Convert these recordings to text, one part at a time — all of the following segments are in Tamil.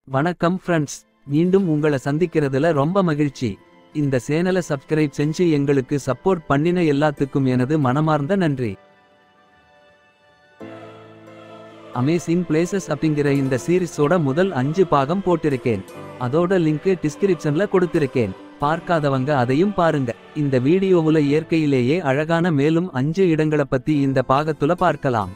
வணக்கம் ஃப்ரெண்ட்ஸ், மீண்டும் உங்களை சந்திக்கிறதுல ரொம்ப மகிழ்ச்சி. இந்த சேனலை சப்ஸ்கிரைப் செஞ்சு எங்களுக்கு சப்போர்ட் பண்ணின எல்லாத்துக்கும் எனது மனமார்ந்த நன்றி. அமேசிங் பிளேசஸ் அப்படிங்கிற இந்த சீரிஸோட முதல் 5 பாகம் போட்டிருக்கேன். அதோட லிங்க் டிஸ்கிரிப்ஷன்ல கொடுத்திருக்கேன். பார்க்காதவங்க அதையும் பாருங்க. இந்த வீடியோவுல இயற்கையிலேயே அழகான மேலும் 5 இடங்களை பத்தி இந்த பாகத்துல பார்க்கலாம்.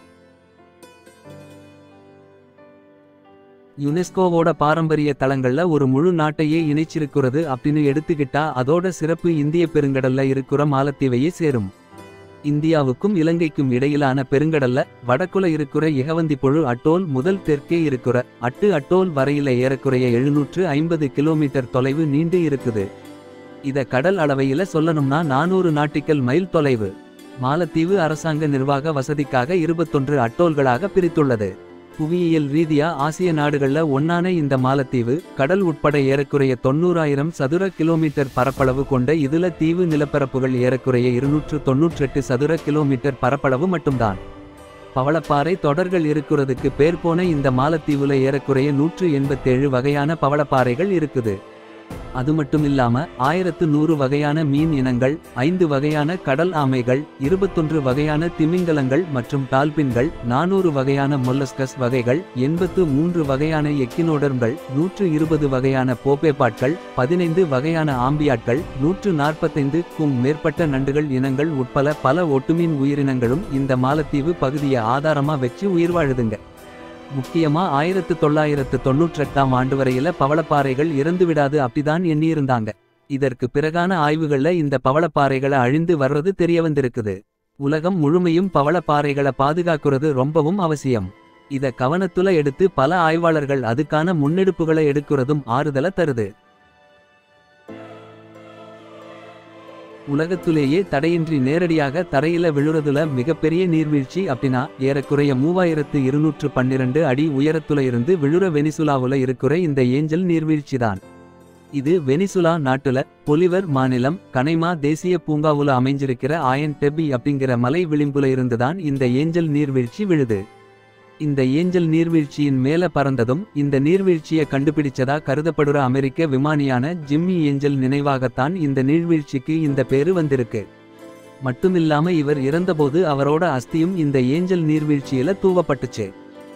யுனெஸ்கோவோட பாரம்பரிய தளங்கள்ல ஒரு முழு நாட்டையே இணைச்சிருக்கிறது அப்படின்னு எடுத்துக்கிட்டா அதோட சிறப்பு இந்திய பெருங்கடல்ல இருக்கிற மாலத்தீவையே சேரும். இந்தியாவுக்கும் இலங்கைக்கும் இடையிலான பெருங்கடல்ல வடக்குல இருக்கிற இகவந்திப்புழு அட்டோல் முதல் தெற்கே இருக்கிற அட்டோல் வரையில ஏறக்குறைய 750 கிலோமீட்டர் தொலைவு நீண்டு இருக்குது. இத கடல் அளவையில சொல்லணும்னா 400 நாட்டிக்கல் மைல் தொலைவு. மாலத்தீவு அரசாங்க நிர்வாக வசதிக்காக 21 அட்டோல்களாக பிரித்துள்ளது. புவியியல் ரீதியா ஆசிய நாடுகள்ல ஒன்னான இந்த மாலத்தீவு கடல் உட்பட ஏறக்குறைய 90,000 சதுர கிலோமீட்டர் பரப்பளவு கொண்ட இதுல தீவு நிலப்பரப்புகள் ஏறக்குறைய 298 சதுர கிலோமீட்டர் பரப்பளவு மட்டும்தான். பவளப்பாறை தொடர்கள் இருக்கிறதுக்கு பேர் போன இந்த மாலத்தீவுல ஏறக்குறைய 187 வகையான பவளப்பாறைகள் இருக்குது. அது மட்டுமில்லாம 1100 வகையான மீன் இனங்கள், 5 வகையான கடல் ஆமைகள், 21 வகையான திமிங்கலங்கள் மற்றும் டால்பின்கள், 400 வகையான மொல்லஸ்கஸ் வகைகள், 83 வகையான எக்கினோடர்ம்கள், 120 வகையான போப்பேபாட்கள், 15 வகையான ஆம்பியாட்கள், 145க்கும் மேற்பட்ட நண்டுகள் இனங்கள் உட்பட பல ஒட்டுமீன் உயிரினங்களும் இந்த மாலத்தீவு பகுதியை ஆதாரமா வச்சு உயிர் வாழுதுங்க. முக்கியமா 1998ஆம் ஆண்டு வரையில பவளப்பாறைகள் இறந்துவிடாது அப்படிதான் எண்ணியிருந்தாங்க. இதற்கு பிறகான ஆய்வுகள்ல இந்த பவளப்பாறைகளை அழிந்து வர்றது தெரியவந்திருக்குது. உலகம் முழுமையும் பவளப்பாறைகளை பாதுகாக்கிறது ரொம்பவும் அவசியம். இத கவனத்துல எடுத்து பல ஆய்வாளர்கள் அதுக்கான முன்னெடுப்புகளை எடுக்கிறதும் ஆறுதல தருது. உலகத்திலேயே தடையின்றி நேரடியாக தரையில விழுறதுல மிகப்பெரிய நீர்வீழ்ச்சி அப்படின்னா ஏறக்குறைய 3212 அடி உயரத்துல இருந்து விழுற வெனிசுலாவுல இருக்கிற இந்த ஏஞ்சல் நீர்வீழ்ச்சிதான். இது வெனிசுலா நாட்டுல பொலிவர் மாநிலம் கனைமா தேசிய பூங்காவுல அமைஞ்சிருக்கிற ஆயன் டெபி அப்படிங்கிற மலை விளிம்புல இருந்துதான் இந்த ஏஞ்சல் நீர்வீழ்ச்சி விழுது. இந்த ஏஞ்சல் நீர்வீழ்ச்சியின் மேல பறந்ததும் இந்த நீர்வீழ்ச்சியை கண்டுபிடிச்சதா கருதப்படுற அமெரிக்க விமானியான ஜிம்மி ஏஞ்சல் நினைவாகத்தான் இந்த நீர்வீழ்ச்சிக்கு இந்த பேரு வந்திருக்கு. மட்டுமில்லாம இவர் இறந்தபோது அவரோட அஸ்தியும் இந்த ஏஞ்சல் நீர்வீழ்ச்சியில தூவப்பட்டுச்சு.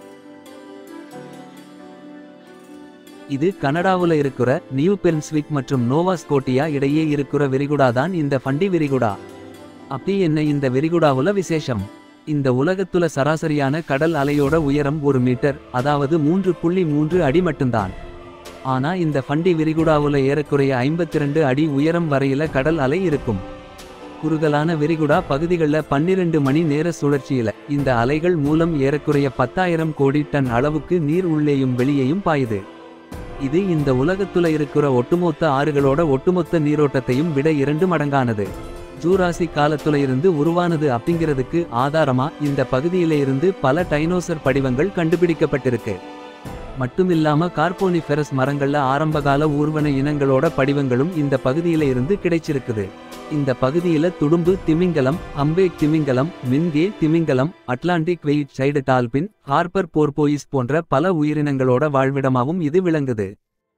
இது கனடாவுல இருக்கிற நியூ பெர்ன்ஸ்விக் மற்றும் நோவா ஸ்கோட்டியா இடையே இருக்கிற விரிகுடாதான் இந்த ஃபண்டி விரிகுடா. அப்படி என்ன இந்த விரிகுடாவுல விசேஷம்? இந்த உலகத்துல சராசரியான கடல் அலையோட உயரம் 1 மீட்டர், அதாவது 3.3 அடி மட்டும்தான். ஆனா இந்த ஃபண்டி விரிகுடாவுல ஏறக்குறைய 52 அடி உயரம் வரையில கடல் அலை இருக்கும். குறுகலான விரிகுடா பகுதிகளில் 12 மணி நேர சுழற்சியில இந்த அலைகள் மூலம் ஏறக்குறைய 10,000 கோடி டன் அளவுக்கு நீர் உள்ளேயும் வெளியேயும் பாயுது. இது இந்த உலகத்துல இருக்கிற ஒட்டுமொத்த ஆறுகளோட ஒட்டுமொத்த நீரோட்டத்தையும் விட 2 மடங்கானது. ஜூராசி காலத்துல இருந்து உருவானது அப்படிங்கிறதுக்கு ஆதாரமா இந்த பகுதியில இருந்து பல டைனோசர் படிவங்கள் கண்டுபிடிக்கப்பட்டிருக்கு. மட்டுமில்லாம கார்போனிஃபெரஸ் மரங்கள்ல ஆரம்பகால ஊர்வன இனங்களோட படிவங்களும் இந்த பகுதியில இருந்து கிடைச்சிருக்குது. இந்த பகுதியில துடும்பு திமிங்கலம், அம்பேக் திமிங்கலம், மின்கே திமிங்கலம், Atlantic white side dolphin, harbour porpoise போன்ற பல உயிரினங்களோட வாழ்விடமாவும் இது விளங்குது.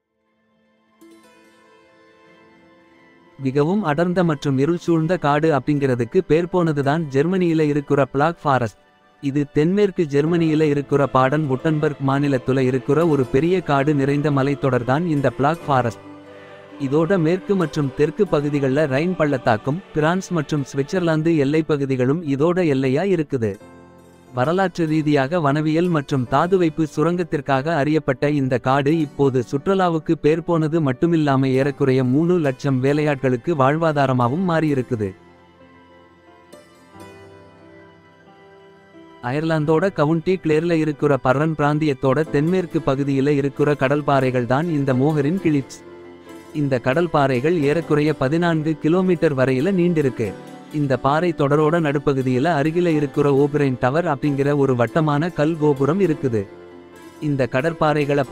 மிகவும் அடர்ந்த மற்றும் இருள் சூழ்ந்த காடு அப்படிங்கிறதுக்கு பேர் போனதுதான் ஜெர்மனியில இருக்கிற பிளாக் ஃபாரஸ்ட். இது தென்மேற்கு ஜெர்மனியில இருக்கிற பாடன் வுட்டன்பர்க் மாநிலத்துல இருக்கிற ஒரு பெரிய காடு நிறைந்த மலைத்தொடர்தான் இந்த பிளாக் ஃபாரஸ்ட். இதோட மேற்கு மற்றும் தெற்கு பகுதிகளில் ரைன் பள்ளத்தாக்கும் பிரான்ஸ் மற்றும் சுவிட்சர்லாந்து எல்லைப்பகுதிகளும் இதோட எல்லையா இருக்குது. வரலாற்று ரீதியாக வனவியல் மற்றும் தாதுவைப்பு சுரங்கத்திற்காக அறியப்பட்ட இந்த காடு இப்போது சுற்றுலாவுக்கு பேர் போனது மட்டுமில்லாம ஏறக்குறைய 3 லட்சம் வேலையாட்களுக்கு வாழ்வாதாரமாகவும் மாறியிருக்குது. அயர்லாந்தோட கவுண்டி கிளேர்ல இருக்கிற பர்ரன் பிராந்தியத்தோட தென்மேற்கு பகுதியில இருக்கிற கடல்பாறைகள் தான் இந்த மோஹரின் கிளிப்ஸ். இந்த கடல்பாறைகள் ஏறக்குறைய 14 கிலோமீட்டர் வரையில நீண்டிருக்கு. இந்த பாறை தொடரோட நடுப்பகுதியில அருகில இருக்கிற ஓபரைன் டவர் அப்படிங்கிற ஒரு வட்டமான கல் கோபுரம் இருக்குது. இந்த கடற்பாறைகளை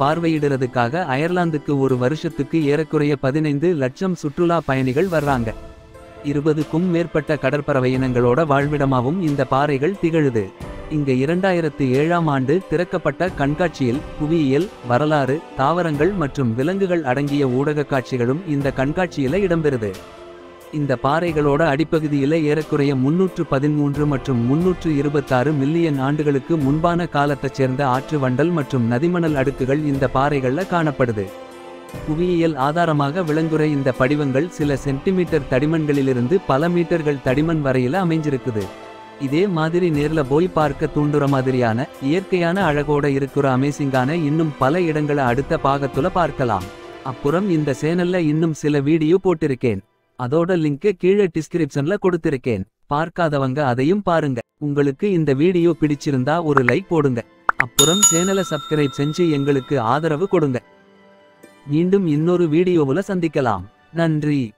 பார்வையிடுறதுக்காக அயர்லாந்துக்கு ஒரு வருஷத்துக்கு ஏறக்குறைய 15 லட்சம் சுற்றுலா பயணிகள் வர்றாங்க. 20க்கும் மேற்பட்ட கடற்பறவை இனங்களோட வாழ்விடமாவும் இந்த பாறைகள் திகழுது. இங்க 2007ஆம் ஆண்டு திறக்கப்பட்ட கண்காட்சியில் புவியியல், வரலாறு, தாவரங்கள் மற்றும் விலங்குகள் அடங்கிய ஊடக காட்சிகளும் இந்த கண்காட்சியில இடம்பெறுது. இந்த பாறைகளோட அடிப்பகுதியில ஏறக்குறைய 313 மற்றும் 326 மில்லியன் ஆண்டுகளுக்கு முன்பான காலத்தைச் சேர்ந்த ஆற்று வண்டல் மற்றும் நதிமணல் அடுக்குகள் இந்த பாறைகள்ல காணப்படுது. புவியியல் ஆதாரமாக விளங்குற இந்த படிவங்கள் சில சென்டிமீட்டர் தடிமன்களிலிருந்து பல மீட்டர்கள் தடிமன் வரையில அமைஞ்சிருக்குது. இதே மாதிரி நேர்ல போய் பார்க்க தூண்டுற மாதிரியான இயற்கையான அழகோட இருக்கிற அமேசிங்கான இன்னும் பல இடங்களை அடுத்த பாகத்துல பார்க்கலாம். அப்புறம் இந்த சேனல்ல இன்னும் சில வீடியோ போட்டிருக்கேன். அதோட லிங்க் கீழே டிஸ்கிரிப்ஷன்ல கொடுத்திருக்கேன். பார்க்காதவங்க அதையும் பாருங்க. உங்களுக்கு இந்த வீடியோ பிடிச்சிருந்தா ஒரு லைக் போடுங்க. அப்புறம் சேனலை சப்ஸ்கிரைப் செஞ்சு எங்களுக்கு ஆதரவு கொடுங்க. மீண்டும் இன்னொரு வீடியோவுல சந்திக்கலாம். நன்றி.